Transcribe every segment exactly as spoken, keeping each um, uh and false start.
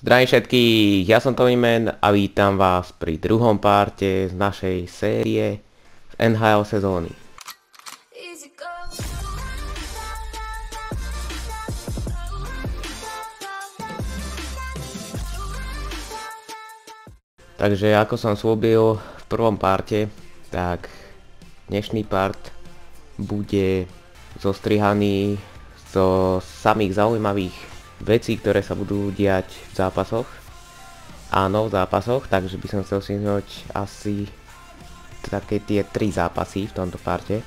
Zdravím všetkých, ja som Tommyman a vítam vás pri druhom parte z našej série z en há el sezóny. Takže ako som slúbil v prvom parte, tak dnešný part bude zostrihaný zo samých zaujímavých vecí, ktoré sa budú diať v zápasoch. Áno, v zápasoch, takže by som chcel stihnúť asi také tie tri zápasy v tomto parte.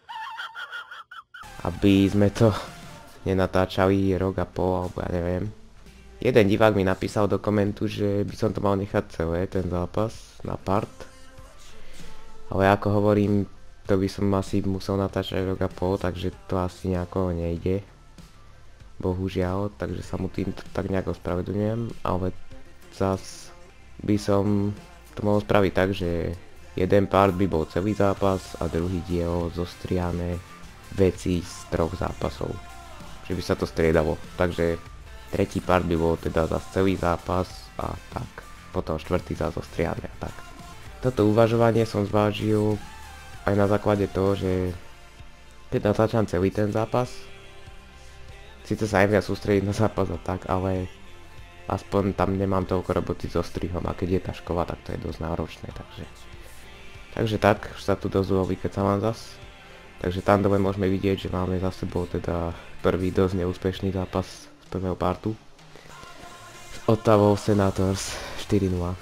Aby sme to nenatáčali rok a pol, alebo ja neviem. Jeden divák mi napísal do komentu, že by som to mal nechať celé, ten zápas, na part. Ale ako hovorím, to by som asi musel natáčať rok a pol, takže to asi nejako nejde. Bohužiaľ, takže sa mu tým tak nejako ospravedlňujem, ale zas by som to mohol spraviť tak, že jeden part by bol celý zápas a druhý diel zostrihané veci z troch zápasov. Že by sa to striedalo, takže tretí part by bol teda za celý zápas a tak. Potom štvrtý za zostrihané a tak. Toto uvažovanie som zvážil aj na základe toho, že keď natáčam celý ten zápas, síce sa aj viac sústrediť na zápas a tak, ale aspoň tam nemám toľko roboty so strihom a keď je tá škola, tak to je dosť náročné, takže takže tak, už sa tu dosť dlho vykecávam zas. Takže tam dole môžeme vidieť, že máme za sebou teda prvý dosť neúspešný zápas z prvého partu s Ottawou Senators štyri nula.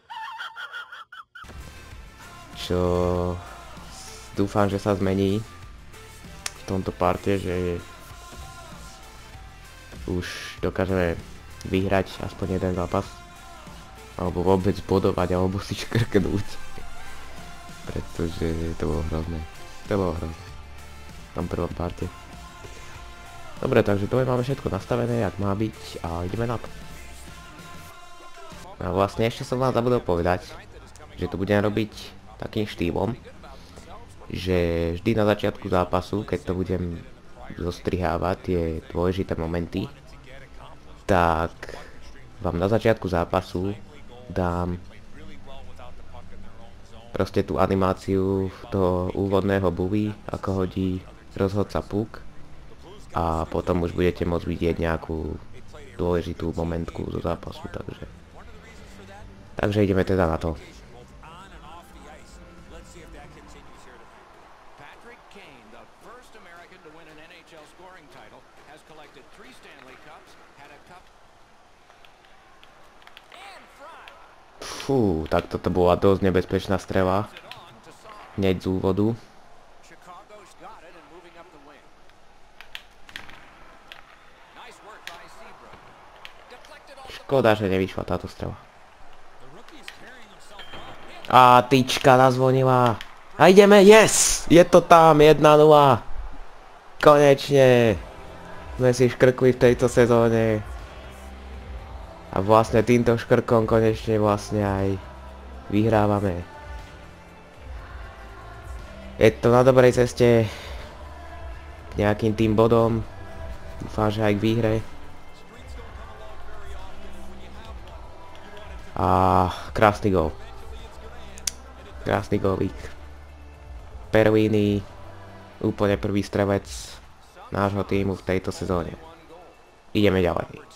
Čo dúfam, že sa zmení v tomto parte, že už dokážeme vyhrať aspoň jeden zápas. Alebo vôbec bodovať, alebo si škrknúť. Pretože to bolo hrozné. To bolo hrozné. V tom prvom parte. Dobre, takže to máme všetko nastavené, jak má byť a ideme na to. A vlastne ešte som vám zabudol povedať, že to budem robiť takým štýlom, že vždy na začiatku zápasu, keď to budem zostrihávať tie dôležité momenty, tak vám na začiatku zápasu dám proste tú animáciu toho úvodného buby, ako hodí rozhodca puk, a potom už budete môcť vidieť nejakú dôležitú momentku zo zápasu, takže takže ideme teda na to. Fú, tak toto bola dosť nebezpečná strela. Hneď z úvodu. Škoda, že nevyšla táto strela. A tyčka nazvonila. A ideme, yes! Je to tam, jedna nula. Konečne sme si škrkli v tejto sezóne. A vlastne týmto škrkom konečne vlastne aj vyhrávame. Je to na dobrej ceste k nejakým tým bodom. Dúfam, že aj k výhre. A krásny gól. Krásny gólík. Perlini, úplne prvý strelec nášho týmu v tejto sezóne. Ideme ďalej.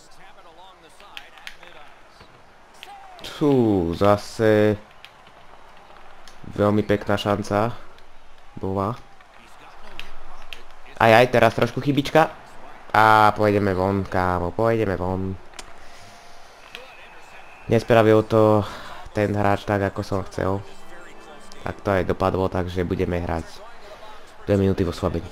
Fú, zase veľmi pekná šanca bola. Aj aj, teraz trošku chybička. A pôjdeme von, kámo, pôjdeme von. Nespravil to ten hráč tak, ako som chcel. Tak to aj dopadlo, takže budeme hrať dve minúty vo slabení.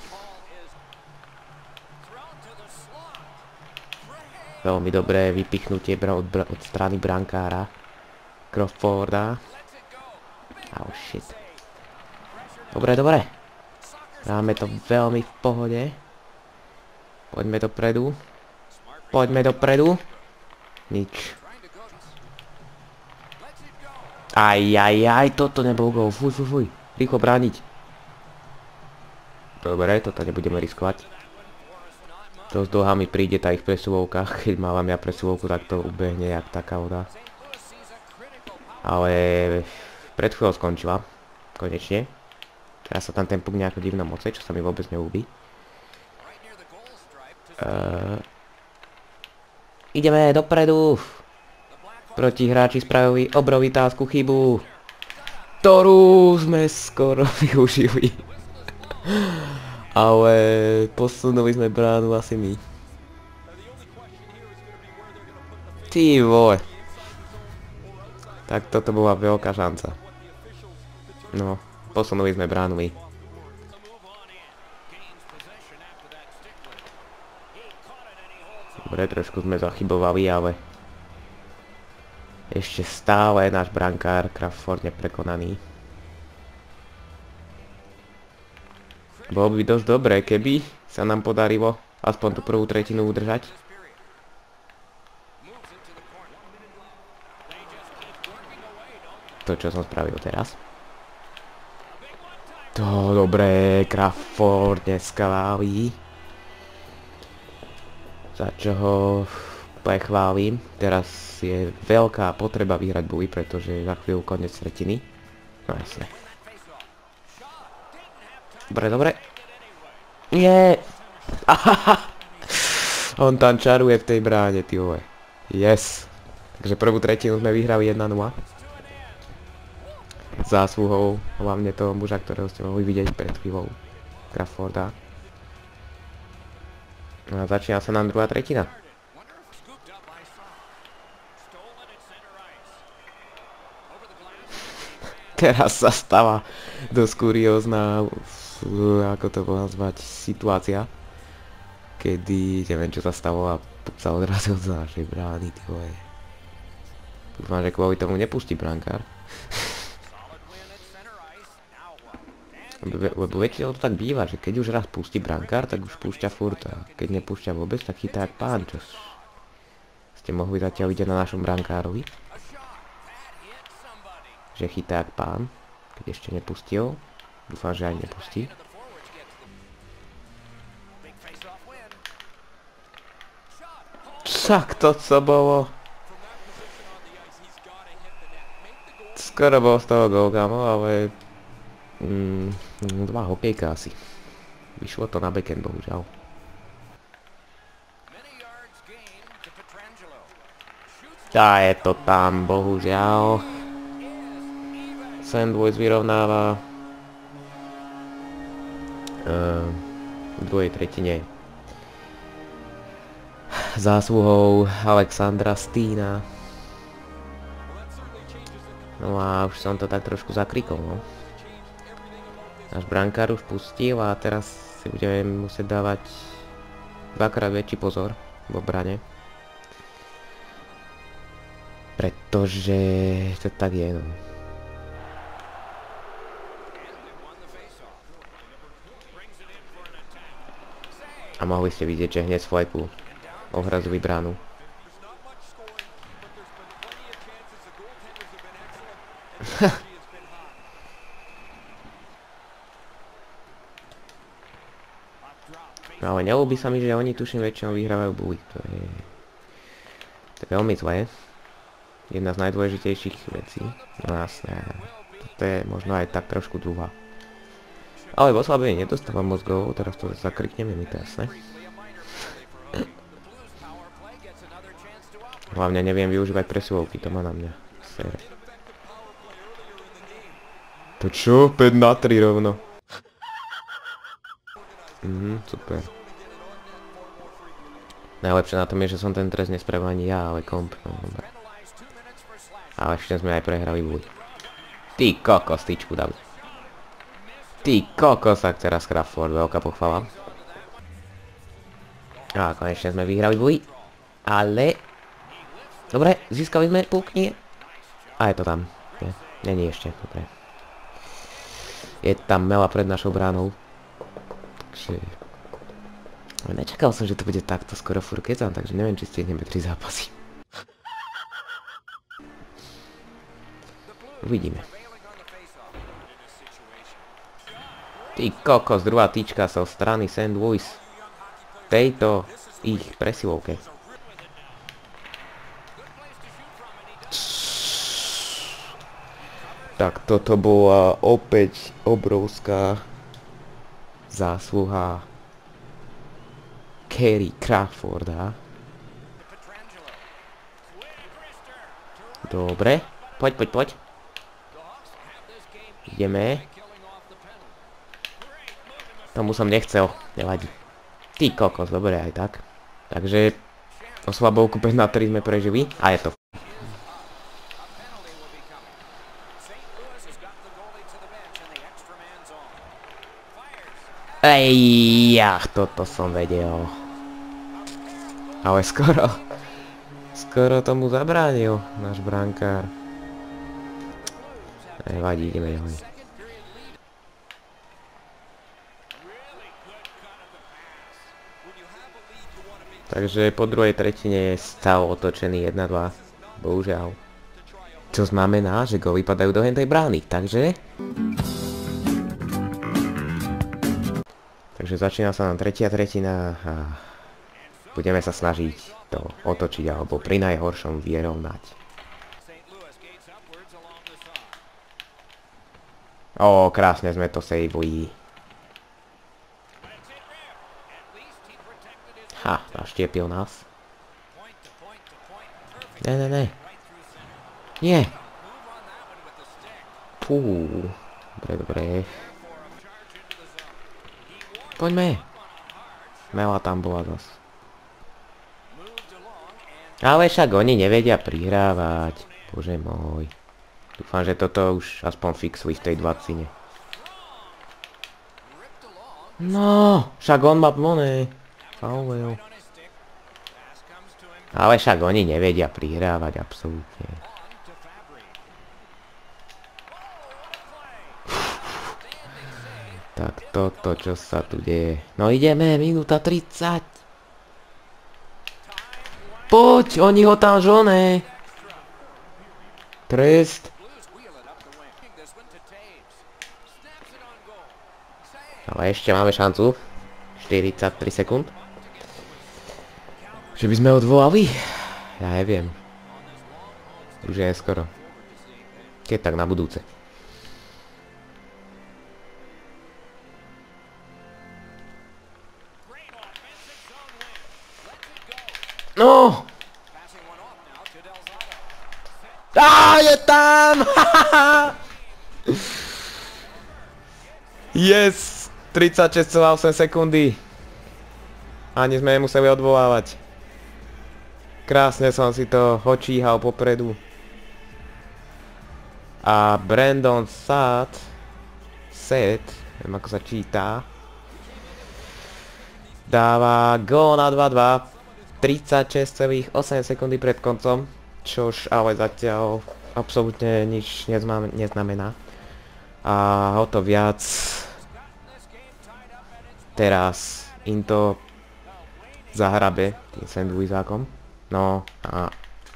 Veľmi dobré vypichnutie od, od strany brankára Crawforda. Oh shit. Dobre, dobre. Dáme to veľmi v pohode. Poďme dopredu. Poďme dopredu. Nič. Aj, aj, aj, toto nebol gól. Fuj, fuj, fuj. Rýchlo brániť. Dobre, toto nebudeme riskovať. Dosť dlhá mi príde tá ich presúvovka. Keď mávam ja presúvovku, tak to ubehne jak taká voda. Ale pred chvíľou skončila. Konečne. Teraz sa tam ten puk nejako divno moce, čo sa mi vôbec neúbí. Uh, ideme dopredu. Protihráči spravili obrovitázku chybu, ktorú sme skoro využili. Ale posunuli sme bránu asi my. Ty vole. Tak toto bola veľká šanca. No, posunuli sme bránu my. Dobre, trošku sme zachybovali, ale ešte stále náš brankár Crawford neprekonaný. Bolo by dosť dobré, keby sa nám podarilo aspoň tú prvú tretinu udržať. To, čo som spravil teraz. To dobré, Crawford dneska váli. Za čo ho prechválim. Teraz je veľká potreba vyhrať boj, pretože za chvíľu koniec tretiny. No jasne. Dobre, dobre. Nie. On tam čaruje v tej bráne, ty vole. Yes. Takže prvú tretinu sme vyhrali jedna nula. Zásluhou hlavne toho muža, ktorého ste mohli vidieť pred chvíľou. Crawforda. A začína sa nám druhá tretina. Teraz sa stáva dosť kuriózna, ako to bolo nazvať, situácia, kedy, neviem čo sa stalo a puk sa odrazil z našej brány, ty vole. Dúfam, že kvôli tomu nepustí brankár. Lebo väčšinou to tak býva, že keď už raz pustí brankár, tak už púšťa furt a keď nepúšťa vôbec, tak chytá jak pán, čo ste mohli zatiaľ vidieť na našom brankárovi. Že chytá jak pán, keď ešte nepustil. Dúfam, že aj nepustí. Tak to co bolo. Skoro bol z toho gól, kámo, ale mm, dva hokejka asi. Vyšlo to na backend, bohužiaľ. Tá je to tam, bohužiaľ. Sandboys vyrovnáva uh, v druhej tretine zásluhou Alexandra Stína. No a už som to tak trošku zakrikol, no. Náš brankár už pustil a teraz si budeme musieť dávať dvakrát väčší pozor v obrane. Pretože to tak je, no. A mohli ste vidieť, že hneď z fleku ohrazili bránu. No ale neľúbi sa mi, že oni tuším väčšinou vyhrávajú buj. To je... To je veľmi zlé. Jedna z najdôležitejších vecí. No jasné. To je možno aj tak trošku druhá. Ale v oslabení nedostávam moc gólov, teraz to zakrikneme, mi to jasné. Hlavne neviem využívať presúvovky, to má na mňa. Sere. To čo? päť na tri rovno. Mhm, super. Najlepšie na tom je, že som ten trest nespravil ani ja, ale komp. No, dobre. Ale ešte sme aj prehrali boj. Ty kokos, tyčku dali. Ty kokos, tak teraz Crawford, veľká pochvala. A konečne sme vyhrali boj. Ale... Dobre, získali sme puk, nie? A je to tam. Nie, není ešte, dobre. Je tam Mela pred našou bránou. Takže... Nečakal som, že to bude takto skoro furkezan, takže neviem, či stihneme tri zápasy. Uvidíme. Ty kokos, druhá tyčka sa so strany Saint Louis. Tejto ich presilovke. Tak toto bola opäť obrovská zásluha Kerry Crawforda. Dobre, poď, poď, poď. Ideme. Tomu som nechcel, nevadí. Ty kokos, dobre aj tak. Takže o slabovku päť na tri sme prežili a je to. Ej, ja, toto som vedel. Ale skoro, skoro tomu zabránil náš brankár. Nevadí, ideme ďalej. Takže po druhej tretine je stav otočený jedna dva. Bohužiaľ. Čo znamená, že góly padajú do hentej brány, takže... Takže začína sa nám tretia tretina a budeme sa snažiť to otočiť alebo pri najhoršom vyrovnať. Ó, krásne sme to saveli. Ha, naštiepil nás. Ne, ne, ne. Nie. Pú. Dobre, dobre. Poďme. Mela tam bola zas. Ale však oni nevedia prihrávať. Bože môj. Dúfam, že toto už aspoň fixujú v tej dvacine. No, však on má plné. Faulil. Ale však oni nevedia prihrávať, absolútne. Tak toto, čo sa tu deje. No ideme, minúta tridsať. Poď, oni ho tam žone. Trest. Ale ešte máme šancu. štyridsaťtri sekúnd. Že by sme odvolali? Ja neviem. Už je skoro. Keď tak na budúce. No! Á, je tam! Yes! tridsaťšesť celá osem sekundy. Ani sme nemuseli odvolávať. Krásne som si to očíhal popredu. A Brandon Saad Set, neviem ako sa číta, dáva gól na dva dva. tridsaťšesť celá osem sekundy pred koncom, čož ale zatiaľ absolútne nič neznamená. A o to viac teraz im to zahrabe tým sandwizákom. No a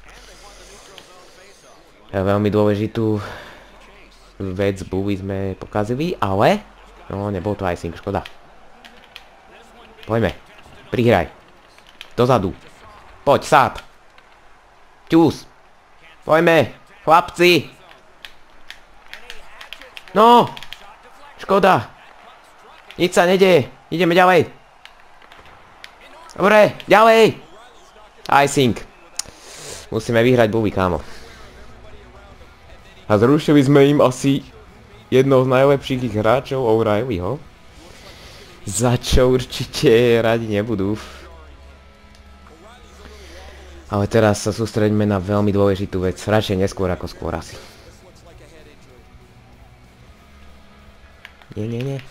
veľmi dôležitú vec buby sme pokazili, ale no nebol to icing, škoda. Poďme, prihraj. Dozadu. Poď, Saad. Ťus. Poďme, chlapci. No. Škoda. Nič sa nedeje. Ideme ďalej. Dobre, ďalej. Icing. Musíme vyhrať buby, kámo. A zrušili sme im asi jednoho z najlepších hráčov, O'Reillyho. Za čo určite radi nebudú. Ale teraz sa sústreďme na veľmi dôležitú vec. Radšej neskôr ako skôr asi. Nie, nie, nie.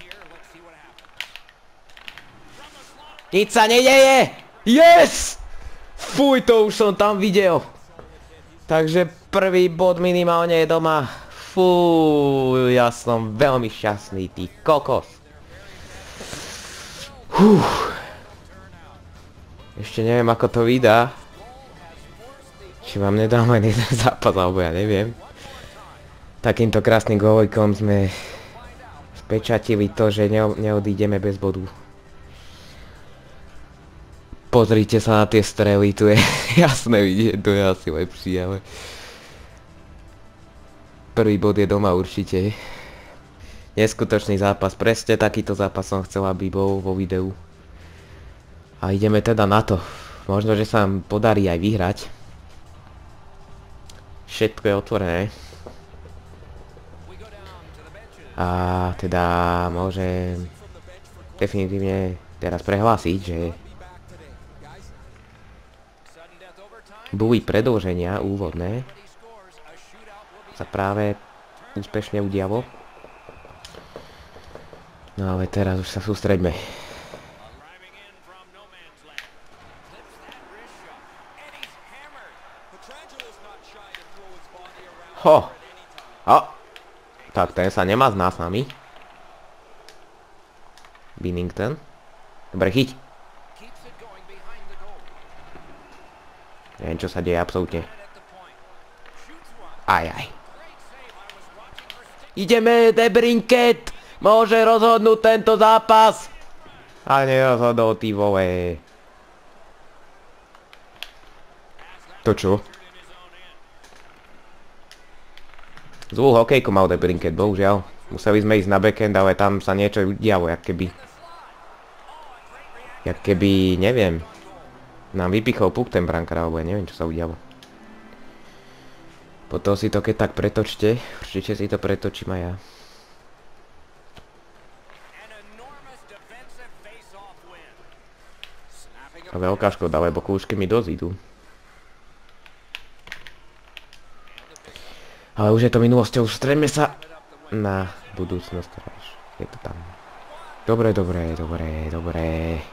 Nič sa nedeje! Yes! Fuj, to už som tam videl. Takže prvý bod minimálne je doma. Fuj, ja som veľmi šťastný, ty kokos. Húf. Ešte neviem, ako to vydá. Či vám nedám len jeden zápas, alebo ja neviem. Takýmto krásnym gólojkom sme spečatili to, že neodídeme bez bodu. Pozrite sa na tie strely, tu je jasné vidieť, to je asi lepšie, ale... Prvý bod je doma určite. Neskutočný zápas, presne takýto zápas som chcel, aby bol vo videu. A ideme teda na to. Možno, že sa nám podarí aj vyhrať. Všetko je otvorené. A teda môžem definitívne teraz prehlásiť, že boli predĺženia úvodné sa práve úspešne udialo. No ale teraz už sa sústreďme. Ho! Ho! Tak ten sa nemá z nás nami. Binnington. Dobre, chyť. Neviem, čo sa deje absolútne. Aj, aj. Ideme, DeBrincat! Môže rozhodnúť tento zápas! Ale nerozhodol, ty vole. To čo? Zlú hokejku mal DeBrincat, bohužiaľ. Museli sme ísť na backend, ale tam sa niečo udialo, jak keby... Jak keby, neviem... Nám vypichol puk ten brankár, alebo ja neviem, čo sa udialo. Potom si to keď tak pretočte. Určite si to pretočím aj ja. A veľká škoda, lebo kľúčky mi dosť idú. Ale už je to minulosťou, streďme sa na budúcnosť. Je to tam. Dobre, dobre, dobre, dobre.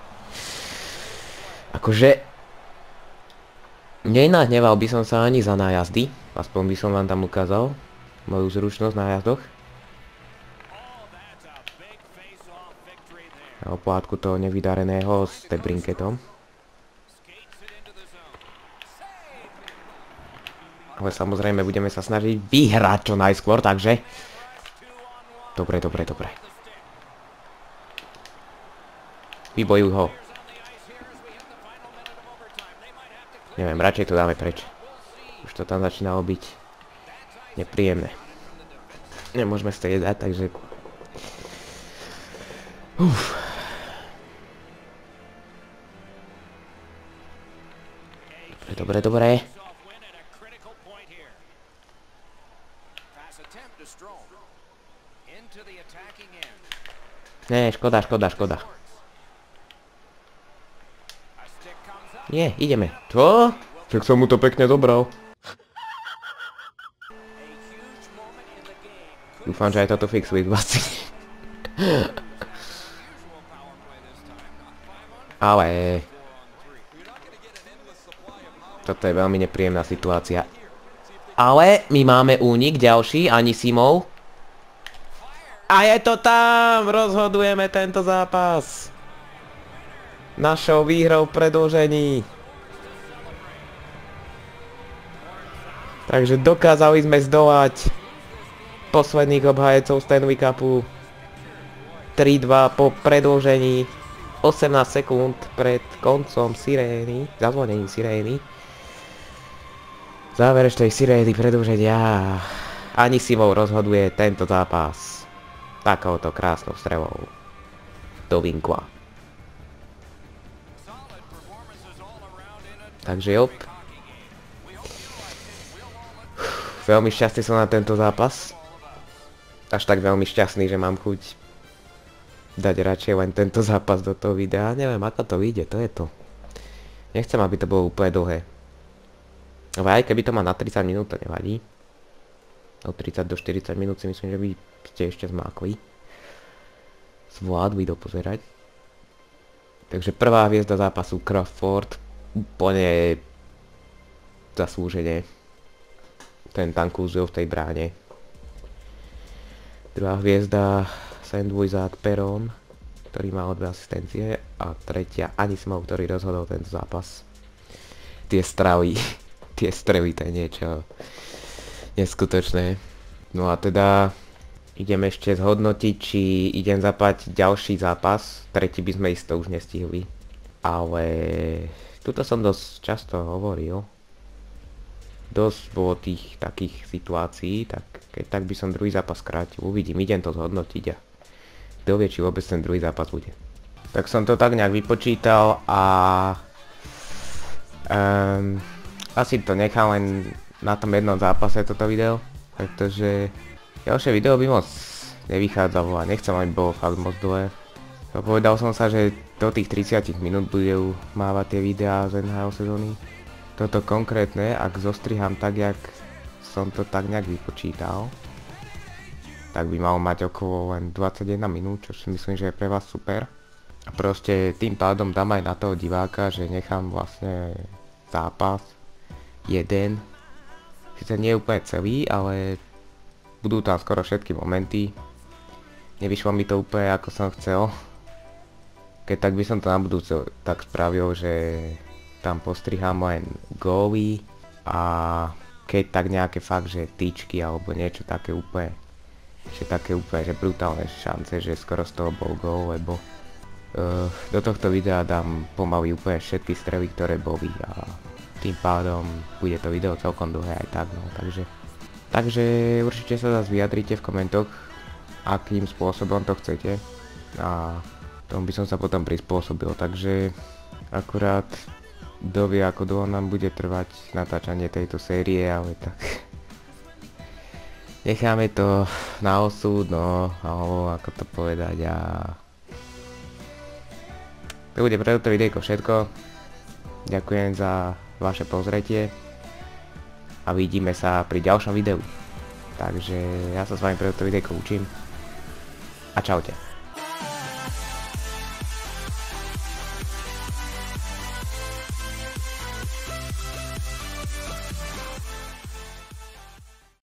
Akože... Nenahneval by som sa ani za nájazdy. Aspoň by som vám tam ukázal moju zručnosť na jazdoch. A o pohádku toho nevydareného s DeBrincatom. Ale samozrejme budeme sa snažiť vyhrať čo najskôr, takže... Dobre, dobre, dobre. Vybojuj ho. Neviem, radšej to dáme preč. Už to tam začínalo byť nepríjemné. Nemôžeme striedať, takže... Uf. Dobre, dobre, dobre. Nie, škoda, škoda, škoda. Nie, ideme. Čo? Tak som mu to pekne dobral. Dúfam, že aj toto fixujú vlastne. Ale... Toto je veľmi nepríjemná situácia. Ale my máme únik ďalší, Anisimov. A je to tam! Rozhodujeme tento zápas. Našou výhrou v predĺžení. Takže dokázali sme zdolať posledných obhajecov Stanley Cupu. tri dva po predĺžení. osemnásť sekúnd pred koncom sirény. Zazvonením sirény. Záverečnej sirény predĺženia. Anisimov rozhoduje tento zápas. Takouto krásnou strelou. Do vinkla. Takže jop. Veľmi šťastný som na tento zápas. Až tak veľmi šťastný, že mám chuť dať radšej len tento zápas do toho videa. Neviem, ako to vyjde, to je to. Nechcem, aby to bolo úplne dlhé. Ale aj keby to má na tridsať minút, to nevadí. Od tridsať do štyridsať minút si myslím, že by ste ešte zmákli. Zvládli dopozerať. Takže prvá hviezda zápasu Crawford. Úplne zaslúžene. Ten tam kúzil v tej bráne. Druhá hviezda Sandwizard Perron, ktorý mal dve asistencie. A tretia Anisimov, ktorý rozhodol tento zápas. Tie stravy, tie strely, to je niečo neskutočné. No a teda idem ešte zhodnotiť, či idem zapať ďalší zápas. Tretí by sme isto už nestihli. Ale tuto som dosť často hovoril. Dosť bolo tých takých situácií, tak keď tak by som druhý zápas skrátil. Uvidím, idem to zhodnotiť a kto vie, či vôbec ten druhý zápas bude. Tak som to tak nejak vypočítal a um, asi to nechám len na tom jednom zápase toto video, pretože ďalšie video by moc nevychádzalo a nechcem, aby bolo fakt moc dlhé. Povedal som sa, že do tých tridsať minút budú mávať tie videá z en há el sezóny. Toto konkrétne, ak zostriham tak, jak som to tak nejak vypočítal, tak by mal mať okolo len dvadsaťjeden minút, čo si myslím, že je pre vás super. A proste tým pádom dám aj na toho diváka, že nechám vlastne zápas jeden. Sice nie je úplne celý, ale budú tam skoro všetky momenty. Nevyšlo mi to úplne ako som chcel. Keď tak by som to na budúce tak spravil, že tam postrihám len góly a keď tak nejaké fakt, že tyčky alebo niečo také úplne, že také úplne, že brutálne šance, že skoro z toho bol gól, lebo uh, do tohto videa dám pomaly úplne všetky strely, ktoré boli a tým pádom bude to video celkom dlhé aj tak, no, takže takže určite sa zase vyjadrite v komentoch, akým spôsobom to chcete a tomu by som sa potom prispôsobil, takže akurát kto vie, ako dlho nám bude trvať natáčanie tejto série, ale tak necháme to na osud, no, alebo ako to povedať a to bude pre toto videjko všetko. Ďakujem za vaše pozretie a vidíme sa pri ďalšom videu. Takže ja sa s vami pre toto videjko učím a čaute.